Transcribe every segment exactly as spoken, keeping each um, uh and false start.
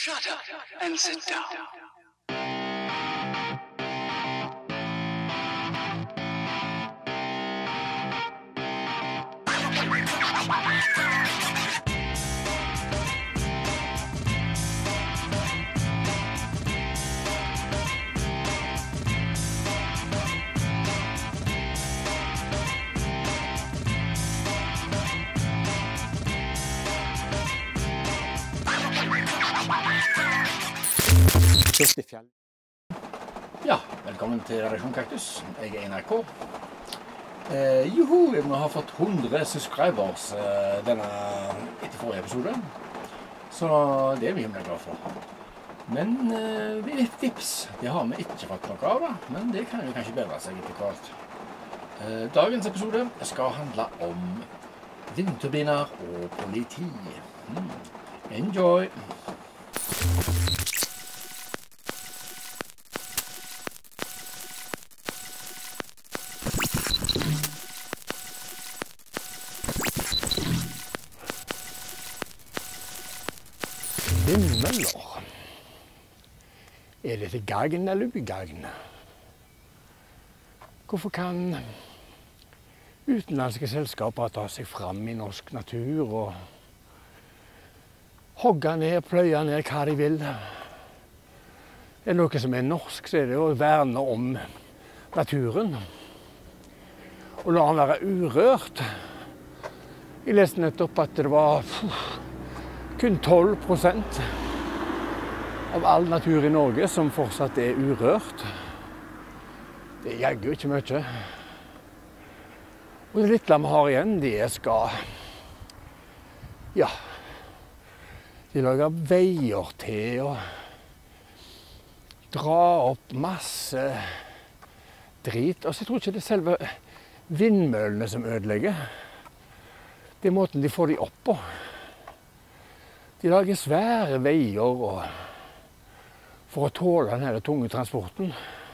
Shut up and sit down. Ja, velkommen til Redaksjon Kaktus. Jeg er N R K. Eh, juhu, vi har fått hundre subscribers eh, denne etter forrige episode. Så det er vi himla glad for. Men eh, vi litt tips. Det har vi ikke fått noe av, da. Men det kan jo kanskje bedre seg etter hvert. Eh, dagens episode skal handle om vindturbiner og politi. Mm. Enjoy! Vindmøller. Er det til gagn eller ugagn? Hvorfor kan utenlandske selskaper ta seg fram i norsk natur og hogge ned, pløye ned hva de vil? Er det noe som er norsk, så er det å verne om naturen. Og la den være urørt. Jeg leste nettopp at det var kun tolv prosent av all natur i Norge som fortsatt er urørt. Det er jaggu ikke mye. Og det lille vi har igjen, det skal ja, de lager veier til og dra opp masse drit. Altså, jeg tror ikke det er selve vindmøllene som ødelegger. Det er måten de får de opp på. De lager svære veier og, for å tåle denne tunge transporten.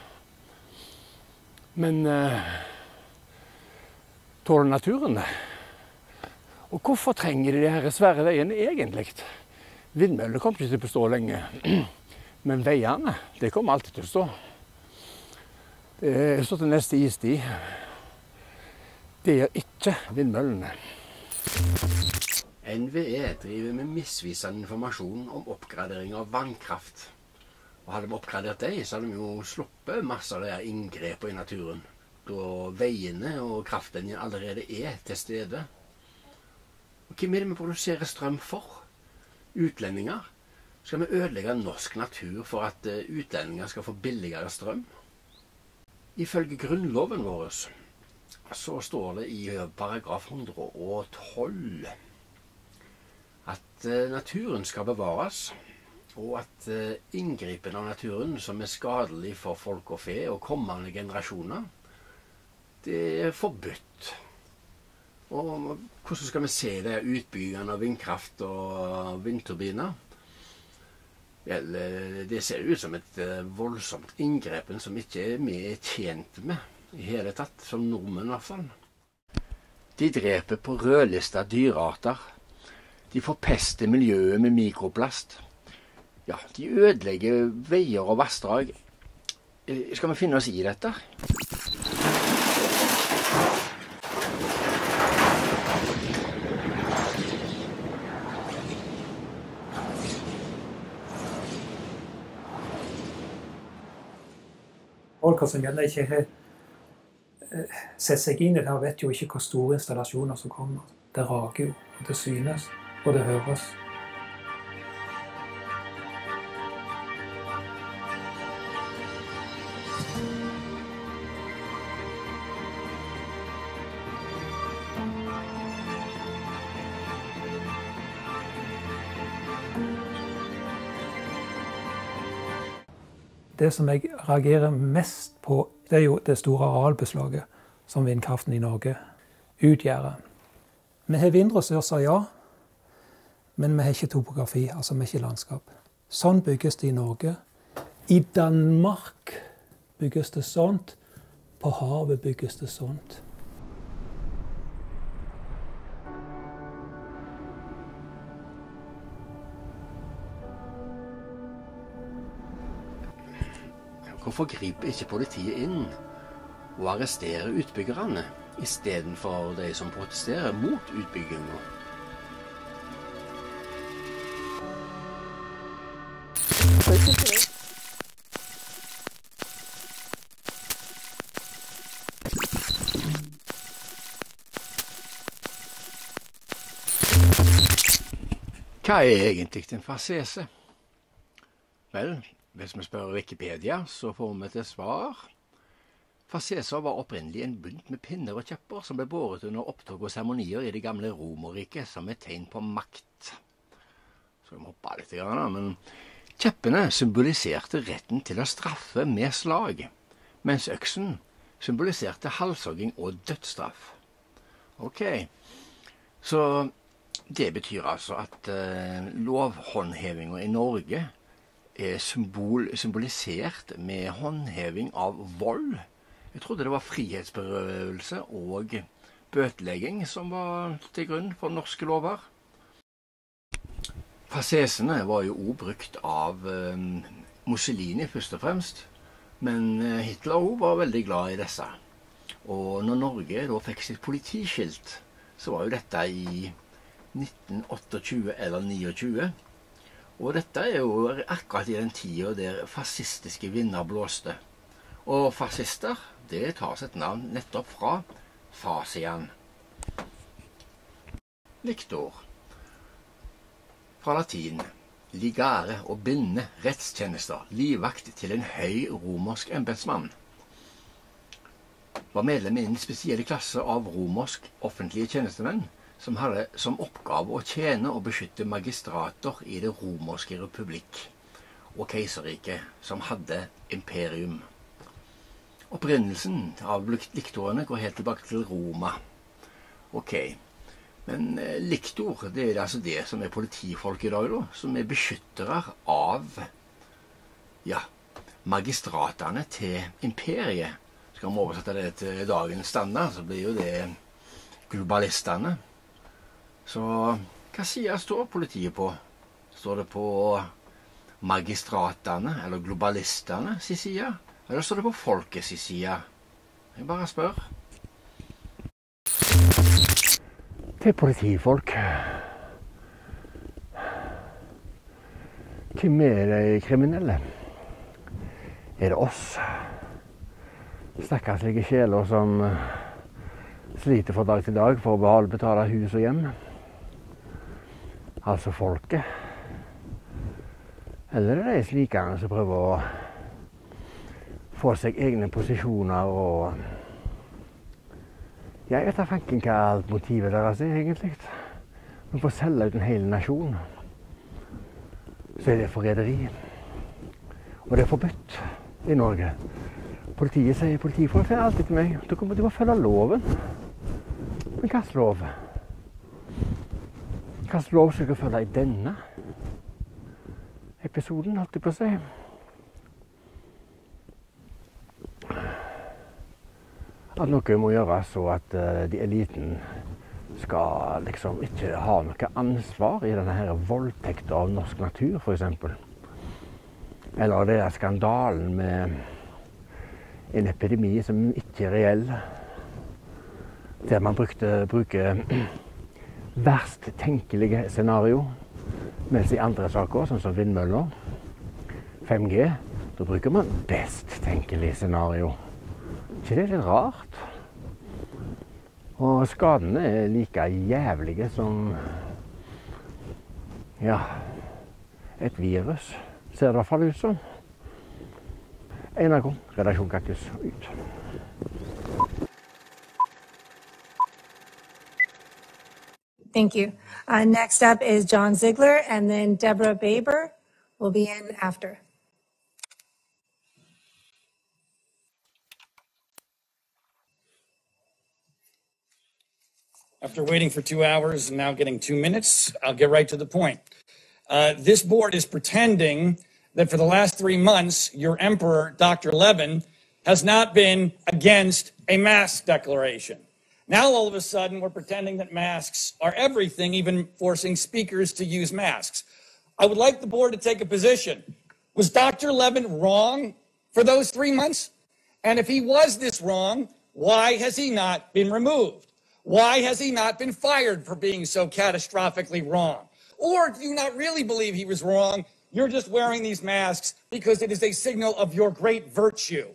Men eh, tåler naturen det? Og hvorfor trenger de disse svære veiene egentlig? Vindmøllene kommer ikke til å bestå lenge. Men veiene, det kommer alltid til å stå. Det er så til neste istid. Det gjør ikke vindmøllene. N V E driver med misvisende informasjon om oppgradering av vannkraft. Og hadde vi oppgradert det, så hadde vi jo sluppet masse av de inngrepene i naturen. Da veiene og kraftlinjen allerede er til stede. Og hvem er det vi produserer strøm for? Utlendinger? Skal vi ødelegge norsk natur for at utlendinger skal få billigere strøm? Ifølge grunnloven vår så står det i paragraf hundre og tolv at naturen skal bevares, og at inngripen av naturen som er skadelig for folk og fe og kommende generasjoner, det er forbudt. Og hvordan skal vi se det utbyggingen av vindkraft og vindturbiner? Vel, det ser ut som et voldsomt inngrepen som ikke vi er tjent med i hele tatt, som nordmenn i hvert fall. De dreper på rødlista dyrearter. De forpester miljøet med mikroplast. Ja, de ødelegger veier og vassdrag. Skal vi finne oss i dette? Folk som gjerne ikke har sett seg inn i det her, vet jo ikke hvor store installasjoner som kommer. Det rager jo, og det synes, og det høres. Det som jeg reagerer mest på, det er jo det store arealbeslaget som vindkraften i Norge utgjør. Vi har vindressurser, ja, men vi har ikke topografi, altså vi har ikke landskap. Sånn bygges det i Norge. I Danmark bygges det sånt. På havet bygges det sånt. Hvorfor griper ikke politiet inn og arresterer utbyggerne, istedenfor de som protesterer mot utbygginga? Hva er egentlig en fasese? Vel, hvis vi spør Wikipedia, så får vi til svar. Faseser var opprinnelig en bunt med pinner og kjepper som ble båret under opptog og seremonier i det gamle Romerriket som et tegn på makt. Så vi må hoppe litt, men kjeppene symboliserte retten til å straffe med slag, mens øksen symboliserte halshogging og dødsstraff. Ok, så det betyr altså at uh, lovhåndhevinga i Norge er symbol, symbolisert med håndheving av vold. Jeg trodde det var frihetsberøvelse og bøtelegging som var til grunn for norske lover. Fasesene var jo også brukt av uh, Mussolini først og fremst, men Hitler også var veldig glad i disse. Og når Norge da fikk sitt politiskilt, så var jo dette i nitten tjueåtte eller tjuenio, og dette er jo akkurat i den tida der fascistiske vinder blåste. Og fascister, det tar sitt navn nettopp fra fasian. Lictor. Fra latin, ligare og binde rettstjenester, livvakt til en høy romersk embetsmann. Var medlem i en spesiell klasse av romersk offentlige tjenestemenn, som hadde som oppgave å tjene og beskytte magistrater i det romerske republikk og keiserriket, som hadde imperium. Opprinnelsen av liktorene går helt tilbake til Roma. Ok, men liktor, det er altså det som er politifolk i dag, da, som er beskyttere av, ja, magistratene til imperiet. Skal vi oversette det til dagens standard, så blir jo det globalistene. Så hva sida står politiet på? Står det på magistratene eller globalistene sin side? Eller står det på folket sin side? Jeg bare spør. Til politifolk. Hvem er de kriminelle? Er det oss? Stakkarslige sjeler som sliter fra dag til dag for å beholde, betale hus og hjem? Altså folket. Eller er det slikerne som prøver å få seg egne posisjoner og Jeg vet da fanken hva alt motivet deres er, egentlig. Men for å selge ut en hel nasjon, så er det forræderi. Og det er forbudt i Norge. Politiet sier politifolk sier alltid til meg du må følge loven. Men hva slags lov? Hva slags lov skal jeg følge i denne episoden, holdt jeg på å si? At noe må gjøres så at uh, de eliten skal liksom ikke ha noe ansvar i denne her voldtekten av norsk natur, for eksempel. Eller det er skandalen med en epidemi som ikke er reell. Der man brukte, bruker verst tenkelige scenario, mens i andre saker, sånn som vindmøller, fem G, da bruker man best tenkelig scenario. Ikke det er litt rart? Og skadene er like jævlige som, ja, et virus, ser det i hvert fall ut som. Einar Kohn, Redaksjon Kaktus, ut. Thank you. Uh, next up is John Ziegler, and then Deborah Baber will be in after. After waiting for two hours and now getting two minutes, I'll get right to the point. Uh, this board is pretending that for the last three months, your emperor, Doctor Levin, has not been against a mask declaration. Now, all of a sudden, we're pretending that masks are everything, even forcing speakers to use masks. I would like the board to take a position. Was Doctor Levin wrong for those three months? And if he was this wrong, why has he not been removed? Why has he not been fired for being so catastrophically wrong? Or do you not really believe he was wrong? You're just wearing these masks because it is a signal of your great virtue.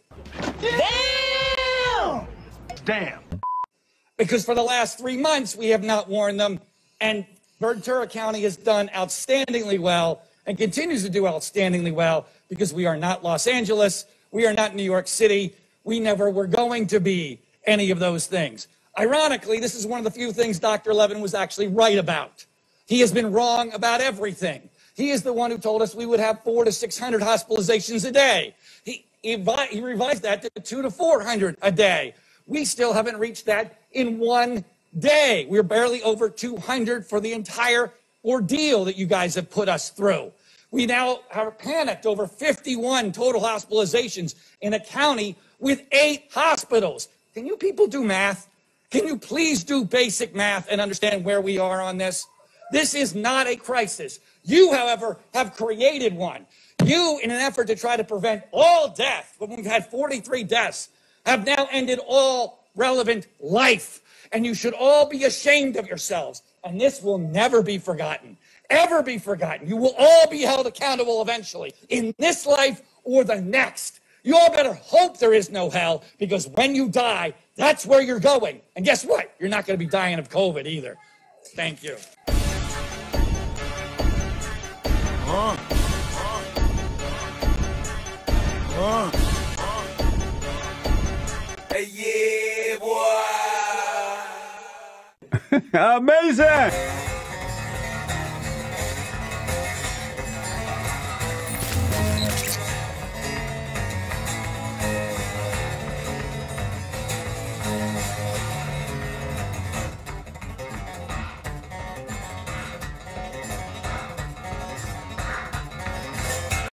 Damn! Damn. Because for the last three months, we have not worn them, and Ventura County has done outstandingly well and continues to do outstandingly well because we are not Los Angeles, we are not New York City, we never were going to be any of those things. Ironically, this is one of the few things Doctor Levin was actually right about. He has been wrong about everything. He is the one who told us we would have four to six hundred hospitalizations a day. He, he, he revised that to two to four hundred a day. We still haven't reached that in one day. We're barely over two hundred for the entire ordeal that you guys have put us through. We now are panicked over fifty-one total hospitalizations in a county with eight hospitals. Can you people do math? Can you please do basic math and understand where we are on this? This is not a crisis. You, however, have created one. You, in an effort to try to prevent all death, when we've had forty-three deaths, have now ended all relevant life. And you should all be ashamed of yourselves. And this will never be forgotten, ever be forgotten. You will all be held accountable eventually, in this life or the next. You all better hope there is no hell, because when you die, that's where you're going. And guess what? You're not going to be dying of COVID either. Thank you. Uh, uh, uh. Hey, yeah, boy. Amazing!